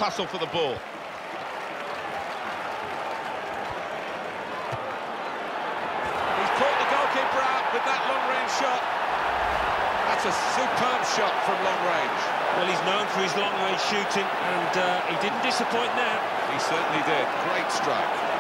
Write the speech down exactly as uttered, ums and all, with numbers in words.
tussle for the ball. He's caught the goalkeeper out with that long-range shot. That's a superb shot from long range. Well, he's known for his long-range shooting, and uh, he didn't disappoint now. He certainly did. Great strike.